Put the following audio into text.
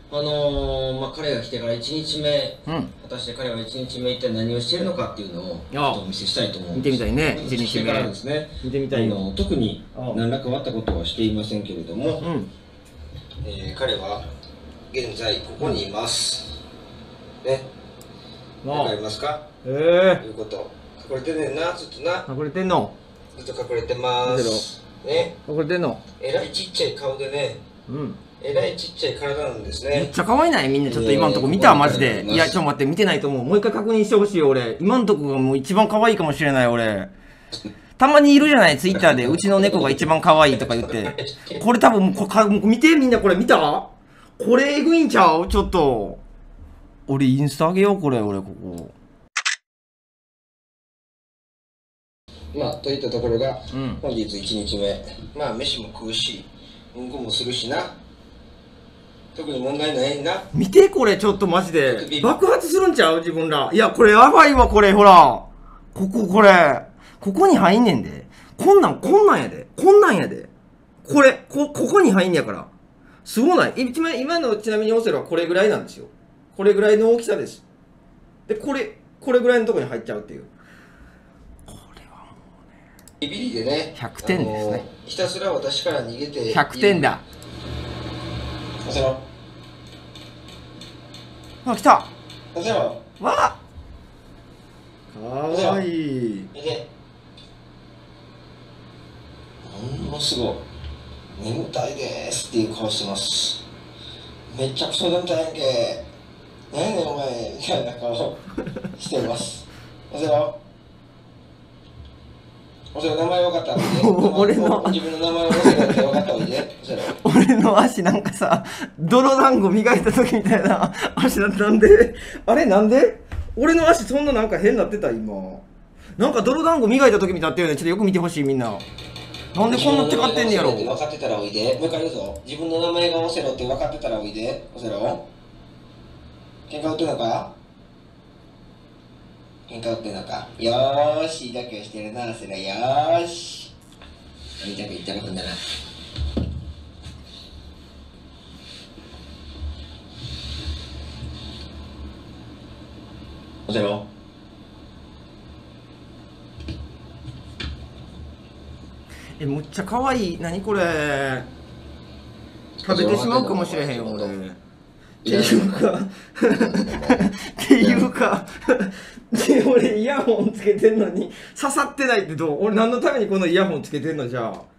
彼が来てから1日目、 うん。 果たして彼は1日目一体何をしているのかっていうのをちょっとお見せしたいと思うんです。 見てみたいね、1日来てから目。 ですね、 見てみたいよ。 特に何ら変わったことはしていませんけれども、 うん。 彼は現在ここにいます。ね。わかりますか？いうこと。隠れてんねんな、ずっとな。 隠れてんの？ ずっと隠れてます。ね。 隠れてんの？ えらいちっちゃい顔でね。 うん。 えらいちっちゃい体なんですね。 めっちゃ可愛いない？みんなちょっと今のとこ見た？マジで。いや、ちょっと待って、見てないと思う。もう一回確認してほしいよ、俺。今のとこがもう一番可愛いかもしれない、俺。たまにいるじゃない、ツイッターで。うちの猫が一番可愛いとか言って。これ多分もう見て、みんなこれ見た？これエグいんちゃう？ちょっと。俺インスタあげよう、これ、俺、ここ。 といったところが、 うん、 本日1日目。飯も食うし、うんこもするしな。特に問題ないな。 見て、これ、ちょっとマジで。爆発するんちゃう？自分ら。いや、これやばいわ、これ、ほら。これ。ここに入んねんで。こんなんやで。こんなんやで。これ、ここに入んねやから。すごない？今のちなみにオセロはこれぐらいなんですよ。これぐらいの大きさです。で、これぐらいのとこに入っちゃうっていう。これはもうね。 ビビリでね。 100点ですね。 ひたすら私から逃げて。 100点だ。 オセロ。 あ、来た。 オセロ。 わあ。かわいい。 見て。ものすごい。眠たいですっていう顔してます。めちゃくちゃ眠たいやんけ。何やねんお前みたいな顔してます。オセロ。オセロ名前分かったんで。 俺の自分の名前をオセロって分かったおいで。オセロ。 俺の足なんかさ、泥団子磨いた時みたいな足なんであれなんで俺の足そんななんか変なってた今。なんか泥団子磨いた時みたいになってるよね。ちょっとよく見てほしいみんな。なんでこんなテカってんねやろ。 分かってたらおいで。もう一回言うぞ。自分の名前がオセロって分かってたらおいで。オセロ。喧嘩売ってんのか？喧嘩売ってんのか？よーし、だけをしてるな、オセロ。よーし。見たく言ったら踏んだな。オセロ。 むっちゃ可愛い。何これ。食べてしまうかもしれへんよ、俺。っていうか俺イヤホンつけてんのに刺さってないってどう？俺何のためにこのイヤホンつけてんのじゃあ。